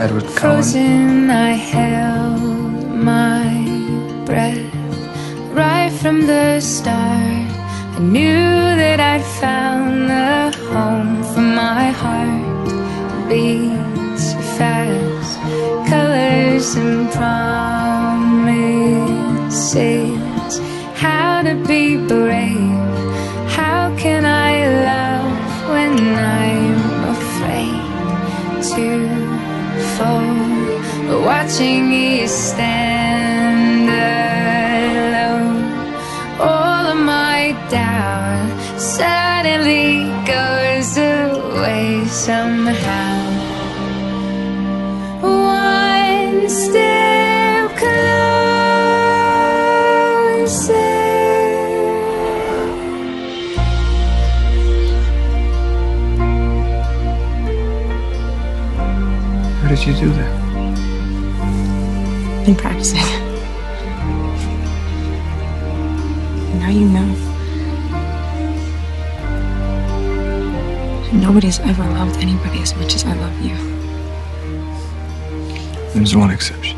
Edward Cohen. Frozen, I held my breath right from the start. I knew that I'd found the home for my heart. Beats fast, colors and promises. How to be brave, how can I love when I'm afraid to fall? But watching you stand alone, all of my doubt suddenly goes away somehow. One step closer. How did you do that? Been practicing. Now you know. Nobody's ever loved anybody as much as I love you. There's one exception.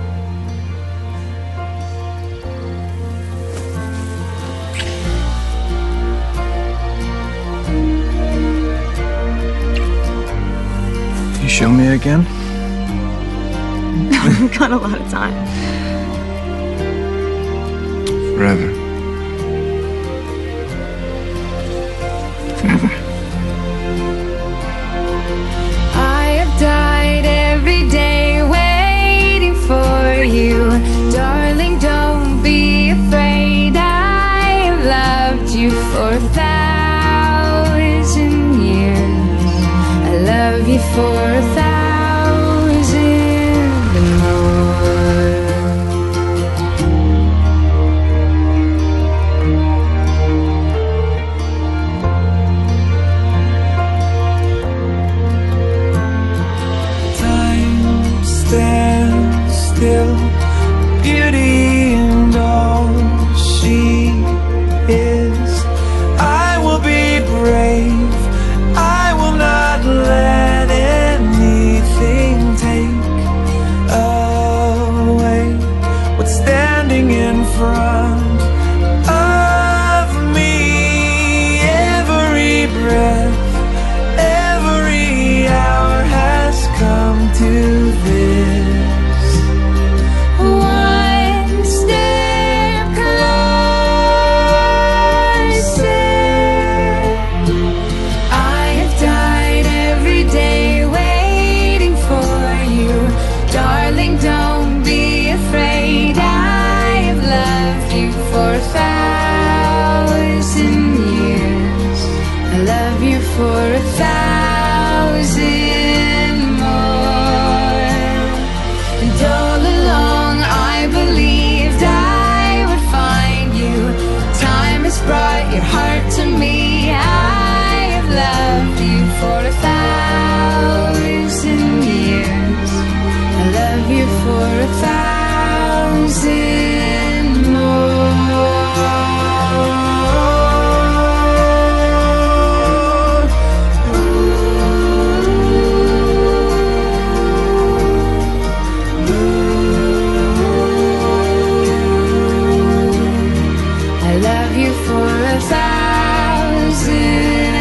Can you show me again? We've got a lot of time. Forever. Forever. I have died every day waiting for you. Darling, don't be afraid. I have loved you for 1,000 years. I love you for 1,000 more. Stand still, beauty and all she is. I will be brave, I will not let anything take away what's standing in front of me. Every breath, every hour has come to this. One step closer. I have died every day waiting for you. Darling, don't be afraid. I have loved you for 1,000 years. I love you for 1,000 more. And all along I believed I would find you. Time has brought your heart to me. I have loved you for 1,000 years. I love you for 1,000 more. I love you for 1,000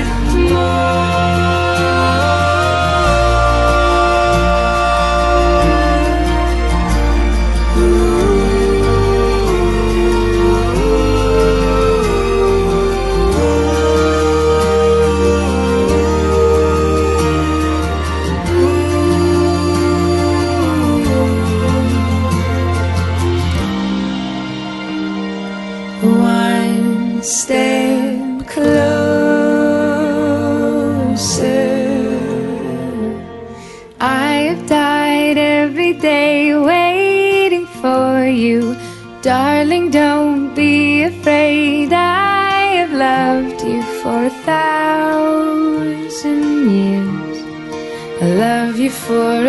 One step closer. I have died every day waiting for you. Darling, don't be afraid. I have loved you for 1,000 years. I love you for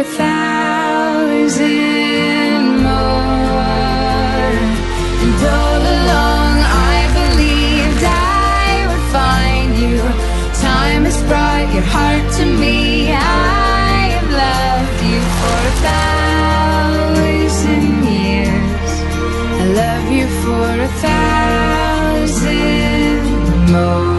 1,000 more. And all along I believed I would find you. Time has brought your heart to me. I have loved you for 1,000 years. I love you for 1,000 more.